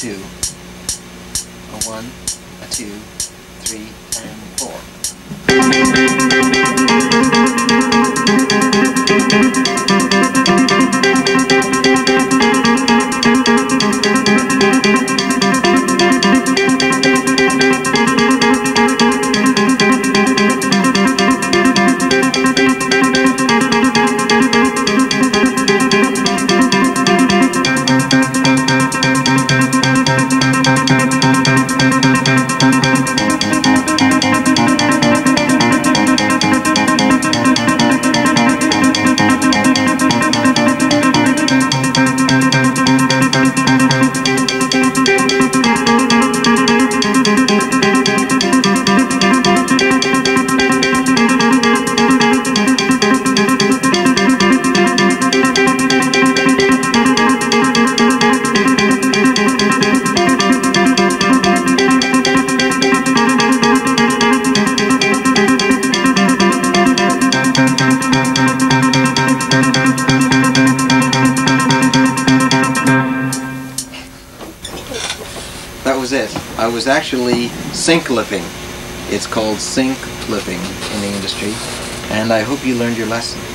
2. A 1, a 2, 3, and 4. That was it. I was actually sync clipping. It's called sync clipping in the industry, and I hope you learned your lesson.